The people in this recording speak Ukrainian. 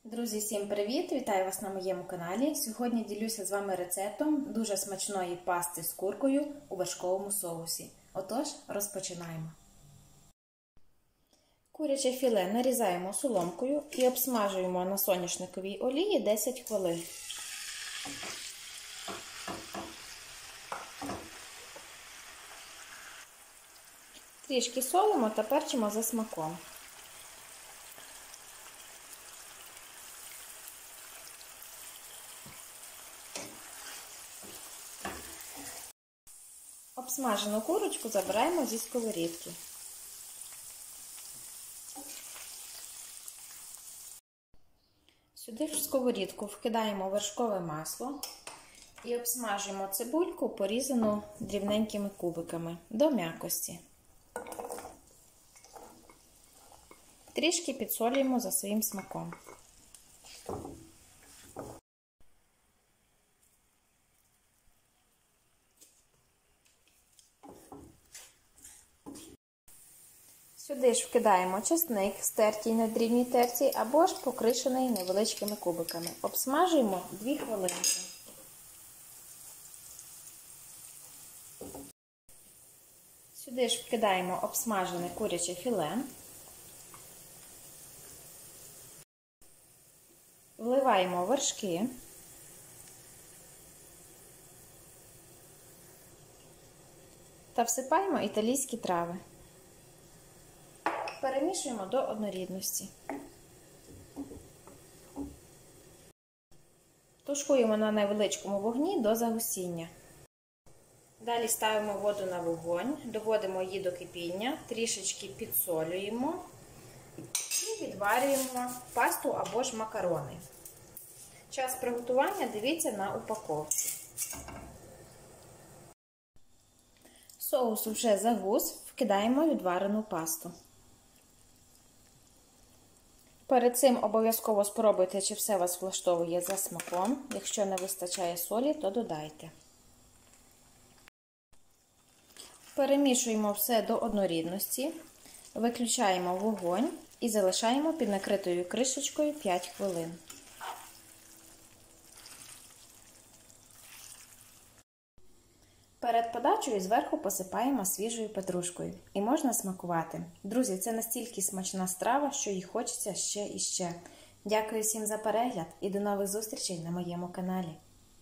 Друзі, всім привіт! Вітаю вас на моєму каналі. Сьогодні ділюся з вами рецептом дуже смачної пасти з куркою у вершковому соусі. Отож, розпочинаємо. Куряче філе нарізаємо соломкою і обсмажуємо на соняшниковій олії 10 хвилин. Трішки солимо та перчимо за смаком. Обсмажену курочку забираємо зі сковорідки. Сюди в сковорідку вкидаємо вершкове масло і обсмажуємо цибульку, порізану дрібненькими кубиками до м'якості. Трішки підсолюємо за своїм смаком. Сюди ж вкидаємо чесник, стертій на дрібній терці або ж покришений невеличкими кубиками. Обсмажуємо 2 хвилинки. Сюди ж вкидаємо обсмажене куряче філе. Вливаємо вершки. Та всипаємо італійські трави. Перемішуємо до однорідності. Тушкуємо на невеличкому вогні до загустіння. Далі ставимо воду на вогонь, доводимо її до кипіння, трішечки підсолюємо і відварюємо пасту або ж макарони. Час приготування дивіться на упаковці. Соус вже загус, вкидаємо відварену пасту. Перед цим обов'язково спробуйте, чи все вас влаштовує за смаком. Якщо не вистачає солі, то додайте. Перемішуємо все до однорідності, виключаємо вогонь і залишаємо під накритою кришечкою 5 хвилин. Перед подачею зверху посипаємо свіжою петрушкою і можна смакувати. Друзі, це настільки смачна страва, що їй хочеться ще і ще. Дякую всім за перегляд і до нових зустрічей на моєму каналі.